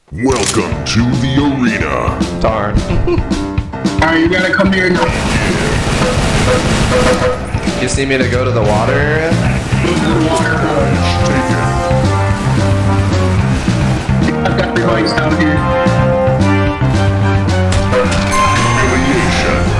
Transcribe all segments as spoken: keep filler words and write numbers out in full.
Welcome to the arena. Darn. Alright, you gotta come here now. You just need me to go to the water area? Go to the water. Take it. I've got three bikes down here. Humiliation.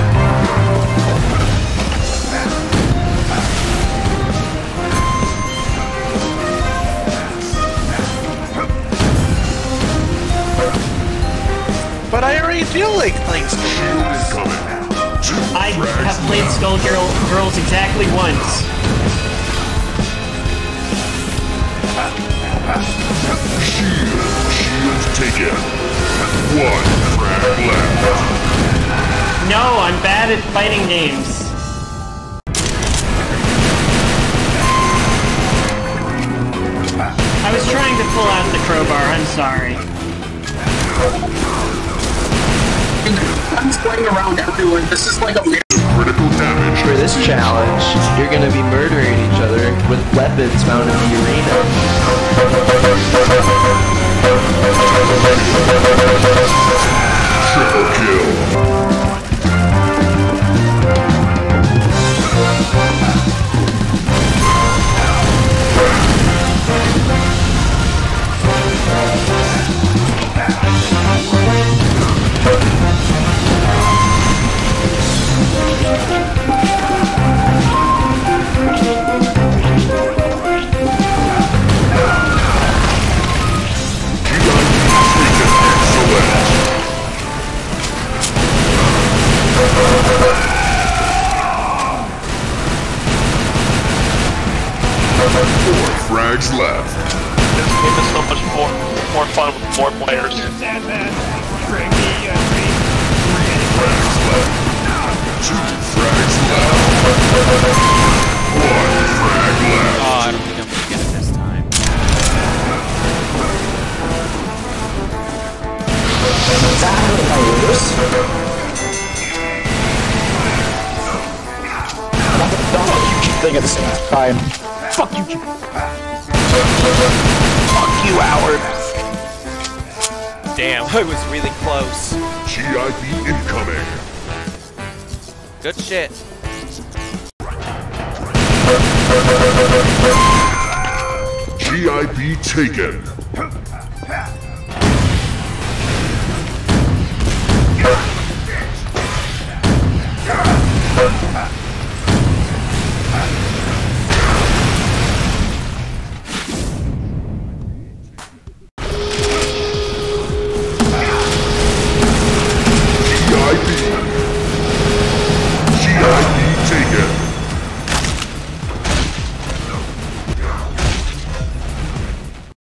But I already feel like playing Skullgirls. Coming. Two I frags have played left. Skullgirl Girls exactly once. Shield. Shield taken. One frag left. No, I'm bad at fighting games. I was trying to pull out the crowbar, I'm sorry. I'm just playing around everywhere. This is like a Critical damage. For this challenge, you're gonna be murdering each other with weapons found in the arena. Triple kill. Four frags left. This game is so much more more fun with more players. Frags left. Two frags left. One frag left. Oh, I don't think I'm gonna get it this time. Thing at the same time. Fuck you, Jim. Fuck you, Howard. Damn, I was really close. G I B incoming. Good shit. G I B taken.